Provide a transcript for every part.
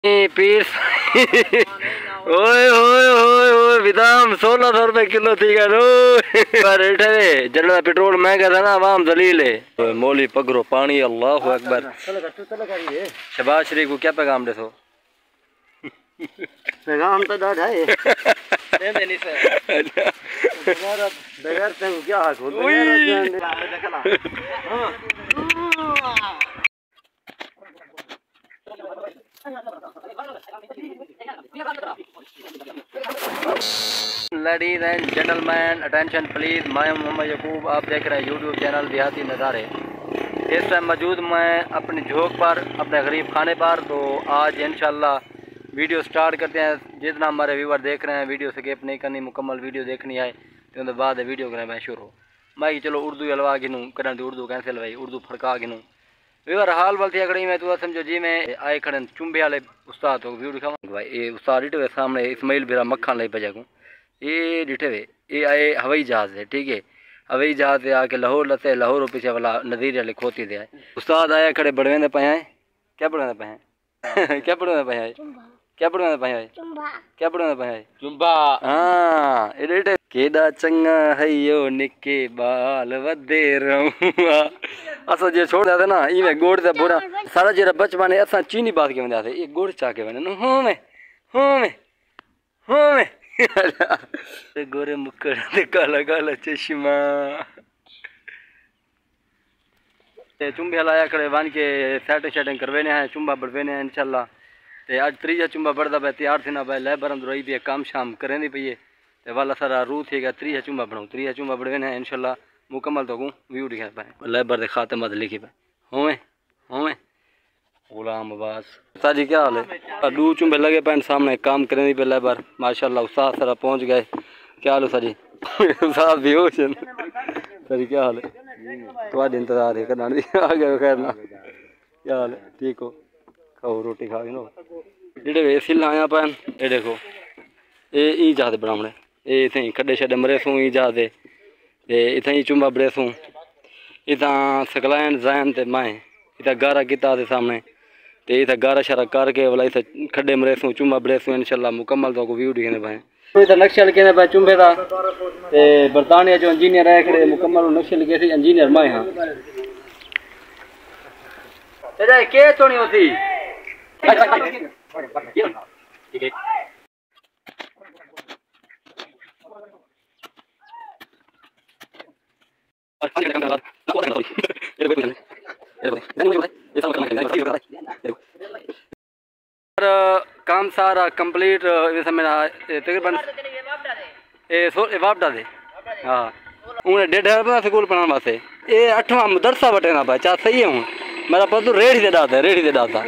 Piece ओए ओए ओए ओए विदाम 1600 रुपए किलो थी गया पर जल्द पेट्रोल महंगा था ना आवाम जलील है। मौली पगरो पानी अल्लाह अकबर। शबाज शरीफ को क्या पैगाम दे सो? पैगाम तो डाढ़ा है नहीं सर बगैर से क्या हक ladies and gentleman attention please, मैं मोहम्मद यकूब, आप देख रहे हैं यूट्यूब चैनल देहाती नज़ारे। इस टाइम मौजूद मैं अपनी झोंक पर, अपने गरीब खाने पर। तो आज इंशाल्लाह वीडियो स्टार्ट करते हैं। जितना हमारे व्यूवर देख रहे हैं वीडियो स्किप नहीं करनी, मुकम्मल वीडियो देखनी है तो उनके बाद वीडियो करें मैं शुरू। मैं चलो उर्दू हलवा गिनूँ करें तो उर्दू कैंसिल भाई, उर्दू फड़का गिनूँ व्यूवर हाल वाल थी अकड़ी में तो समझो जी में आए खड़े चुंबे वाले उस्ताद हो वीडियो दिखावा भाई। ये उस्ताद डिटे सामने इस्माइल बिरा मक्खन लाई पजा को ये डिटे वे ये आए हवाई जहाज़ है, ठीक है। हवाई जहाज़ से आके लाहौर लते, लाहौर पीछे वाला नज़ीर वाले खोती दे आए उस्ताद आया खड़े बड़वेंदे पे हैं। क्या पढ़वेंदे पे हैं? क्या पढ़वेंदे पे हैं? क्या पढ़वेंदे पे हैं? क्या पढ़वेंदे पे हैं? चुंबा। हाँ ये डिटे केड़ा चंगा है यो निके बाल वदे रहूंगा। असा जे छोड़ जाते ना इवें गोड़ से बुरा सारा जेरा बचपन असा चीनी बात के वंदा थे ये गोड़ चा के वने हो में ते गोरे मुक्कड़ ते काला काला चश्मा ते चुंबे हलाया खड़े वन के सेटिंग करवेने हैं चुंबा बढ़वेने हैं इंशाल्लाह। ते आज त्रीजा चुंबा बढ़दा पे तैयार थी ना भाई लेबर अंदर रही भी काम शाम करें पई है ते वाला सारा रू थी गया त्रीजा चुंबा बढ़ाऊं त्रीजा चुंबा बढ़वेने हैं इंशाल्लाह मुकम्मल तो व्यू दिखा पाए लेबर के खाते मत लिखी पाए होवे गुलाम अब्बास। उस्ताद जी क्या हाल है? दू चुंबे लगे पैन सामने काम करने पे लेबर माशाल्लाह उस्ताद सारा पहुंच गए। क्या हाल है सर जी? उस्ताद भी हो सर जी क्या हाल है? तुम्हारे इंतजार है करना आ गए खैर ना क्या हाल है? ठीक हो खाओ रोटी खा के नो जेडे वे सिल आया पैन ये देखो ये ई जाते बनावने ये इतने खड्डे शड्डे मरे सूँ ई जाते इतना ही चुंबा बड़े सूँ इतना सकलैन जैन ते मैं इतना गारा किता ते सामने ते इतना गारा शारा करके वाला इतना खड्डे मरे सूँ चुंबा बड़े सूँ इंशाल्लाह मुकम्मल तो व्यू दिखने पाए इतना नक्शा लिखे पाए चुंबे का ते बरतानिया जो इंजीनियर है खड़े मुकम्मल नक्शे लिखे थे इंजीनियर मैं हाँ तेरा के तो नहीं होती काम सारा कंप्लीट तकरीबन वापडा दे हाँ उन्हें 1.5 स्कूल पढ़ाने वास्ते ये 8वां मदरसा बटे ना भाई चा सही है हूँ मेरा पता रेड़ी दे डालता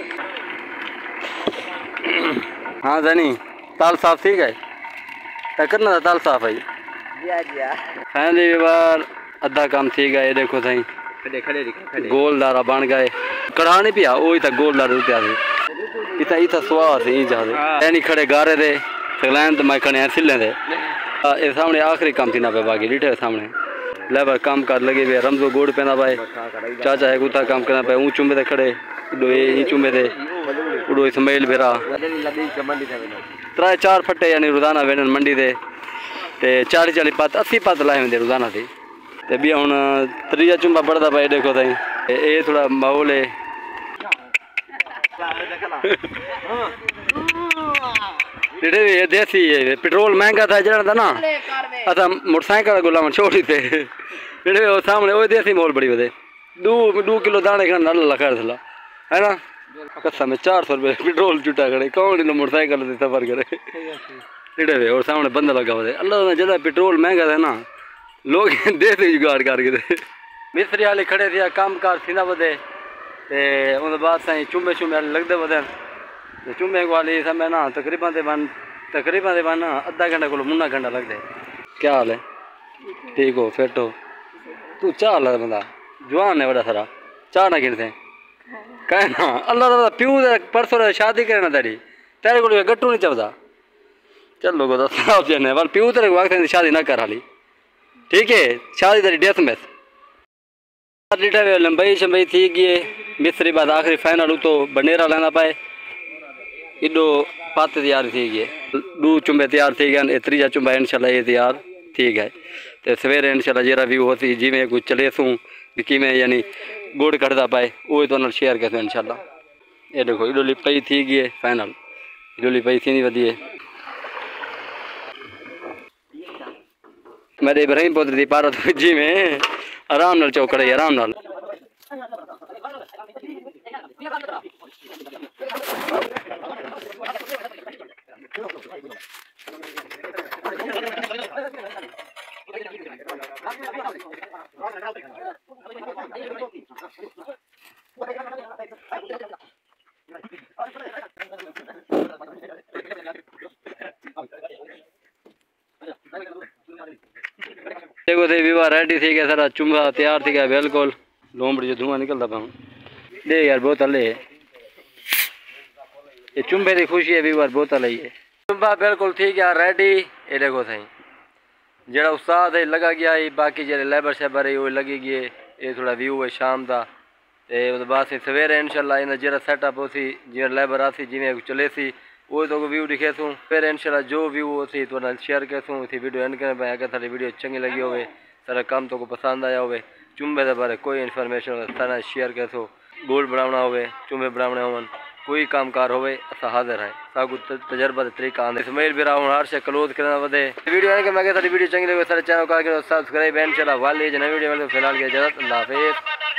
हाँ जनी ताल साफ ठीक है करना था ताल साफ है फैमिली बार अद्धा काम ठीक है। ये देखो सही गोलदारा बन गए कड़ा नहीं पिया वो तक गोलदार इतना इतना सुहा से नहीं खड़े गारे दे सकलैन तो मैं खड़े सिले दे ये सामने आखिरी काम थी ना पे बाकी डिटे सामने लेबर काम कर लगे हुए रमजो गोड़ पेना पाए चाचा है गुता काम करना पाए ऊँ चुंबे दे खड़े ई चुंबे दे उड़ो इस्माइल बेरा 3-4 फट्टे यानी रोजाना वेन मंडी दे 40 पत्त 80 पत्त लाए होंगे रोजाना थी ते भी हुन त्रीजा चुंबा बढ़दा पाए देखो ताई ये थोड़ा माहौल है ये देसी है पेट्रोल महंगा था जरा था ना असा मोटरसाइकिल गुलाम छोड़ी थे सामने वो देसी मोल बड़ी वधे 2 किलो दाने का नल लगा था है ना कसम में 400 रुपये पेट्रोल चुटा करे कौन मोटरसाइकिल से सफर करे टिड़े वे और सामने बंद लगा हुआ अल्लाह जरा पेट्रोल महंगा था ना लोग देसी जुगाड़ करके मिस्त्री वाले खड़े थे काम कार थींदा वधे उन बाद साईं चुंबे शुंबे लगते वधन चुंबे वाली समय ना तकरीबन अद्धा घंटा को मुन्ना घंटा लगते। क्या हाल है? ठीक हो फिट हो तू चाह ला बंदा जवान है बड़ा सारा चाह ना गिनते कहना अल्लाह प्यू परसों शादी करे ना तेरे को गट्टू नहीं चलता चलो को साफ जने वाल प्यू तेरे वक्त शादी ना कर हाली ठीक है शादी तेरी डेथ में लंबाई शंबाई थी गई मिस्त्री बाद आखिरी फाइनल तो बनेरा लेना पाए इडो पत्त तैयार थी गए, 2 चुंबे तैयार थी गए, तीजा चुंबा इंशाल्लाह ये तैयार थी गए। तो सवेरे इंशाल्लाह जरा व्यू होती जिमें कुछ चले सूँ भी किमें यानी गुड़ कटदा पाए वो तो शेयर करते इंशाल्लाह। ये देखो इडो लिपाई थी गई है फाइनल, इडो लिपाई थी नहीं वधी है। मेरे इब्राहिम पुत्र दी पारा तो जी में आराम नाल चौकड़े आराम नाल। देखो थे विवाह रेडी थी गया, सारा चुंबा तैयार थी गया बिल्कुल, लोमड़ी जो धुआं निकलता पाऊँ दे यार बोतल है, ये चुंबे की खुशी है विवाह बोतल है। चुंबा बिल्कुल ठीक है रेडी। ये देखो सही जरा उस्ताद है लगा गया है, बाकी जो लेबर शेबर है वो लगी गई है। ये थोड़ा व्यू है शाम का, तो बाद सवेरे इंशाल्लाह इन जरा सेटअप हो सी जो लेबर आसी जिमें चले सी वो तो व्यू दिखे सूँ, फिर इंशाल्लाह जो व्यू हो सी तो शेयर कर सूँ। इसी वीडियो एंड करने पाए अगर सारी वीडियो चंगी लगी हो सारा काम तो को पसंद आया हो चुंबे के बारे कोई इन्फॉर्मेशन सारा शेयर कर सो, गोल बनाना हो चुंबे बनाने होवन कोई कामकार हो अस हाजिर हैं, सब कुछ तजर्बा तरीका आंदे इसमाइल भी रहा हर शे क्लोज करना वधे वीडियो एंड के मैं सारी वीडियो चंगी लगे सारे चैनल का सब्सक्राइब एंड चला वाले नई वीडियो फिलहाल की इजाजत अल्लाह हाफिज़।